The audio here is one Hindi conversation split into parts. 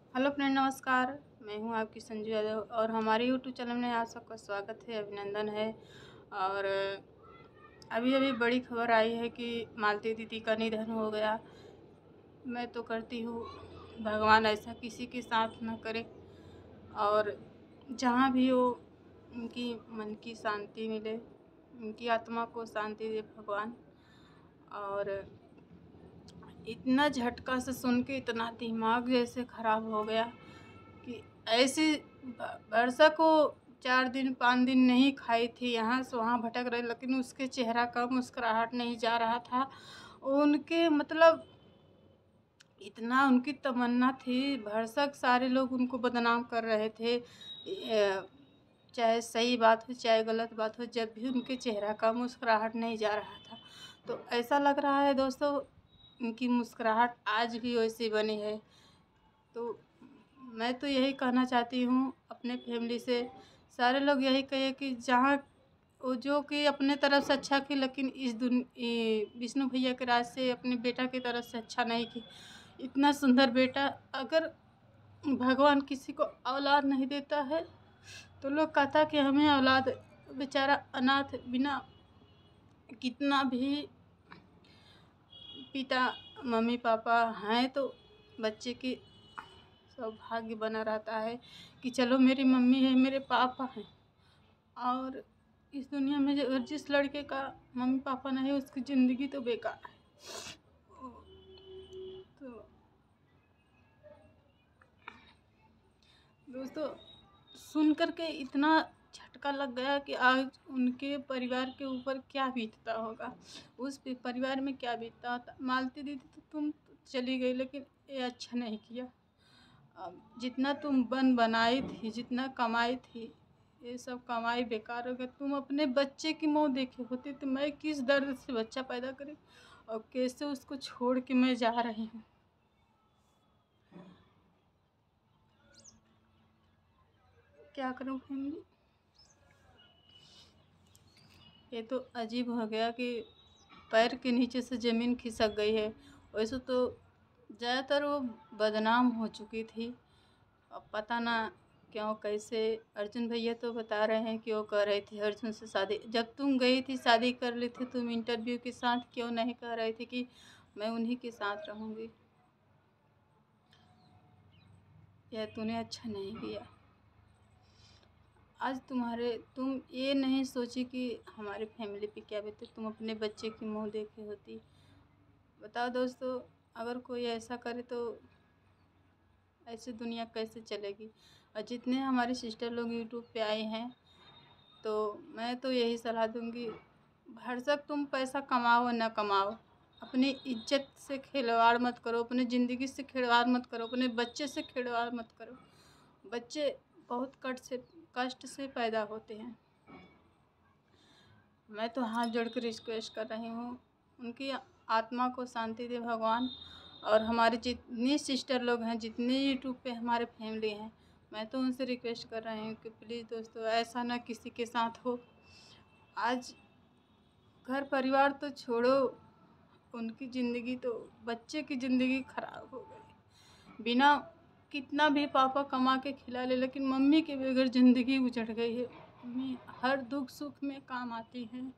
हेलो फ्रेंड, नमस्कार। मैं हूं आपकी संजू यादव और हमारे यूट्यूब चैनल में आप सबका स्वागत है, अभिनंदन है। और अभी अभी बड़ी खबर आई है कि मालती दीदी का निधन हो गया। मैं तो करती हूँ भगवान ऐसा किसी के साथ न करे, और जहाँ भी हो उनकी मन की शांति मिले, उनकी आत्मा को शांति दे भगवान। और इतना झटका से सुन के इतना दिमाग जैसे ख़राब हो गया कि ऐसी वर्षा को 4 दिन 5 दिन नहीं खाई थी, यहाँ से वहाँ भटक रहे, लेकिन उसके चेहरा का मुस्कुराहट नहीं जा रहा था। उनके मतलब इतना उनकी तमन्ना थी, भरसक सारे लोग उनको बदनाम कर रहे थे। चाहे सही बात हो चाहे गलत बात हो, जब भी उनके चेहरा का मुस्कुराहट नहीं जा रहा था, तो ऐसा लग रहा है दोस्तों उनकी मुस्कुराहट आज भी वैसी बनी है। तो मैं तो यही कहना चाहती हूँ अपने फैमिली से, सारे लोग यही कहिए कि जहाँ वो जो कि अपने तरफ से अच्छा की, लेकिन विष्णु भैया के राज से अपने बेटा की तरफ से अच्छा नहीं की। इतना सुंदर बेटा, अगर भगवान किसी को औलाद नहीं देता है तो लोग कहता कि हमें औलाद, बेचारा अनाथ, बिना कितना भी पिता मम्मी पापा हैं तो बच्चे की सौभाग्य बना रहता है कि चलो मेरी मम्मी है, मेरे पापा हैं। और इस दुनिया में जिस लड़के का मम्मी पापा नहीं है उसकी ज़िंदगी तो बेकार है। तो दोस्तों, सुन कर के इतना झटका लग गया कि आज उनके परिवार के ऊपर क्या बीतता होगा, उस परिवार में क्या बीतता होता। मालती दीदी तो तुम चली गई, लेकिन ये अच्छा नहीं किया। अब जितना तुम बनाई थी, जितना कमाई थी, ये सब कमाई बेकार हो गई। तुम अपने बच्चे की मौत देखे होती तो मैं किस दर्द से बच्चा पैदा करी, और कैसे उसको छोड़ के मैं जा रही हूँ। क्या करूँ फैमिली। ये तो अजीब हो गया कि पैर के नीचे से ज़मीन खिसक गई है। वैसे तो ज़्यादातर वो बदनाम हो चुकी थी। अब पता ना क्यों कैसे। अर्जुन भैया तो बता रहे हैं कि वो कह रही थी अर्जुन से शादी, जब तुम गई थी शादी कर ली थी, तुम इंटरव्यू के साथ क्यों नहीं कह रही थी कि मैं उन्हीं के साथ रहूँगी। यह तूने अच्छा नहीं किया। आज तुम ये नहीं सोची कि हमारे फैमिली पे क्या बीते, तुम अपने बच्चे की मुँह देखे होती। बताओ दोस्तों, अगर कोई ऐसा करे तो ऐसी दुनिया कैसे चलेगी। और जितने हमारे सिस्टर लोग यूट्यूब पे आए हैं, तो मैं तो यही सलाह दूंगी, भरसक तुम पैसा कमाओ न कमाओ, अपनी इज्जत से खिलवाड़ मत करो, अपनी ज़िंदगी से खिलवाड़ मत करो, अपने बच्चे से खिलवाड़ मत करो। बच्चे बहुत कष्ट से पैदा होते हैं। मैं तो हाथ जोड़ कर रिक्वेस्ट कर रही हूँ, उनकी आत्मा को शांति दे भगवान। और हमारे जितनी सिस्टर लोग हैं, जितने यूट्यूब पे हमारे फैमिली हैं, मैं तो उनसे रिक्वेस्ट कर रही हूँ कि प्लीज़ दोस्तों ऐसा ना किसी के साथ हो। आज घर परिवार तो छोड़ो, उनकी ज़िंदगी तो, बच्चे की ज़िंदगी खराब हो गई। बिना कितना भी पापा कमा के खिला ले, लेकिन मम्मी के बगैर ज़िंदगी उजड़ गई है। मम्मी हर दुख सुख में काम आती हैं,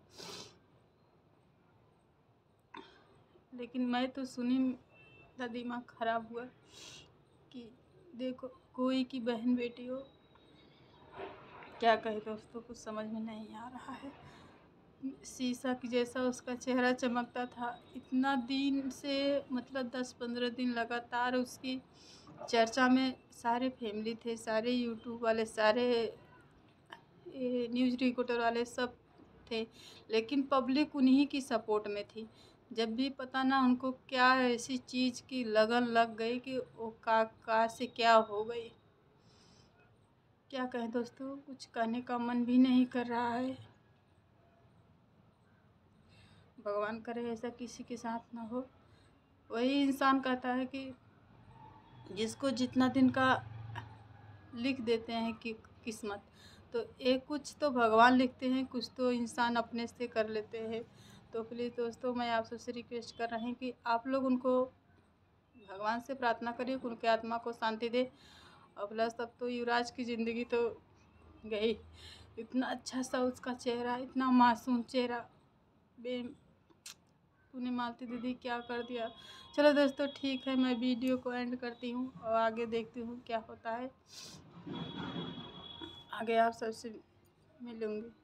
लेकिन मैं तो सुनी, मेरा दिमाग ख़राब हुआ कि देखो कोई की बहन बेटी हो। क्या कहे दोस्तों, कुछ समझ में नहीं आ रहा है। शीशा की जैसा उसका चेहरा चमकता था। इतना दिन से मतलब 10-15 दिन लगातार उसकी चर्चा में सारे फैमिली थे, सारे यूट्यूब वाले, सारे न्यूज़ रिपोर्टर वाले सब थे, लेकिन पब्लिक उन्हीं की सपोर्ट में थी। जब भी पता ना उनको क्या ऐसी चीज़ की लगन लग गई कि वो का से क्या हो गई। क्या कहें दोस्तों, कुछ कहने का मन भी नहीं कर रहा है। भगवान करे ऐसा किसी के साथ ना हो। वही इंसान कहता है कि जिसको जितना दिन का लिख देते हैं कि किस्मत, तो एक कुछ तो भगवान लिखते हैं, कुछ तो इंसान अपने से कर लेते हैं। तो प्लीज़ दोस्तों, मैं आप सबसे रिक्वेस्ट कर रही हूँ कि आप लोग उनको भगवान से प्रार्थना करिए कि उनके आत्मा को शांति दे। और प्लस अब तो युवराज की ज़िंदगी तो गई। इतना अच्छा सा उसका चेहरा, इतना मासूम चेहरा, बे तूने मालती दीदी क्या कर दिया। चलो दोस्तों ठीक है, मैं वीडियो को एंड करती हूँ और आगे देखती हूँ क्या होता है। आगे आप सबसे मिलूँगी।